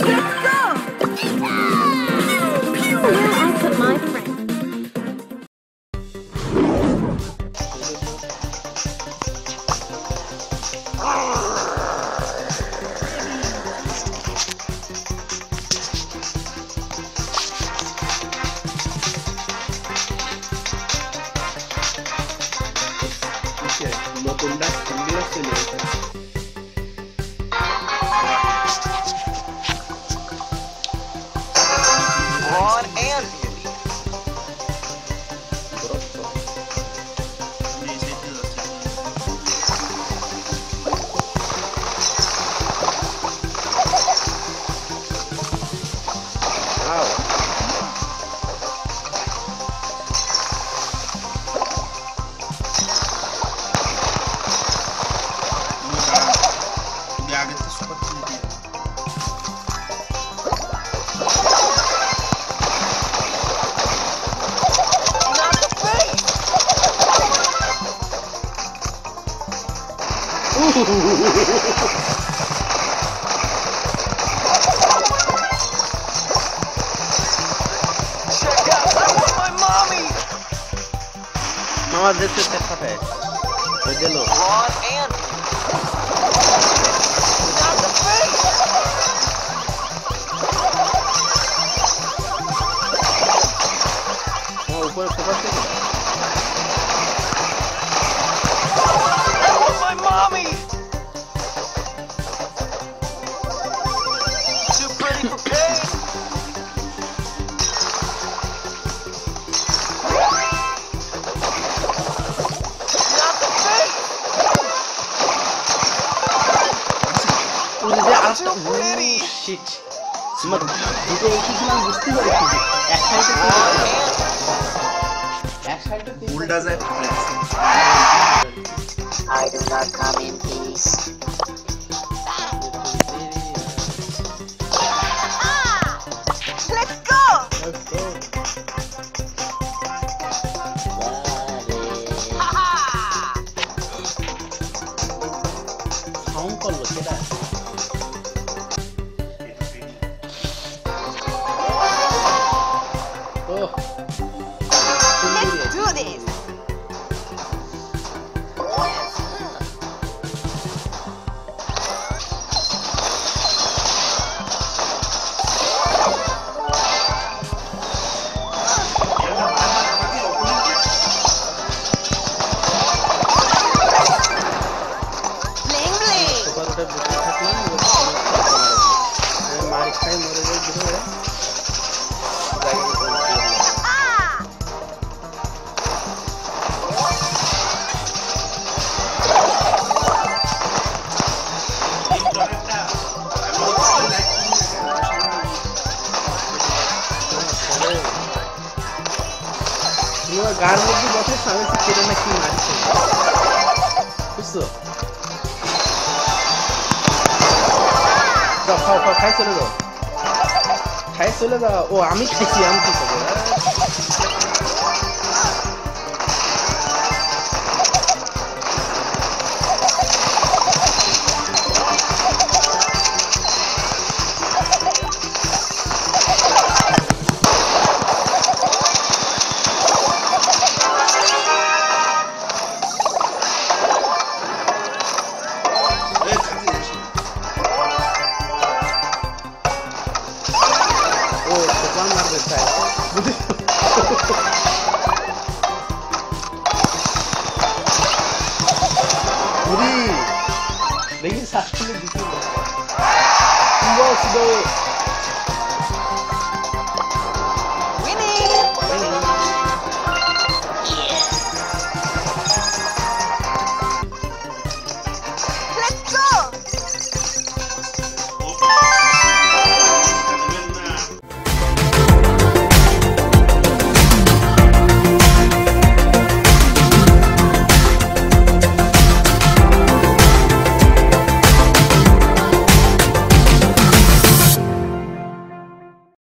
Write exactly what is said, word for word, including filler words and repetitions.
Brawl and check out! I want my mommy! Mama, this is the cafe. Hello. Brawl and not the face! Oh, ऊपर focus से I want my mommy! Too pretty for pain! Not the face! Too pretty! shit. मत इसे एक ही नाम गुस्ती कर रखी है excited excited उल्टा से I do not come in peace. Let's go! let's go sound कर लो केटा ओह Let's do this! Bling bling! ऊपर उधर बुक थकना ये मार खाए मरे गए जो है तुम्हारा गार मध्य बसे सामने से केरे ना की मारছে বুঝছো যাও খাও খাও খাই চলে যাও খাই চলে যাও ও আমি খাইছি আমি কি করব ओ भगवान मार देता है मुझे पूरी लेकिन साथ में जीती है।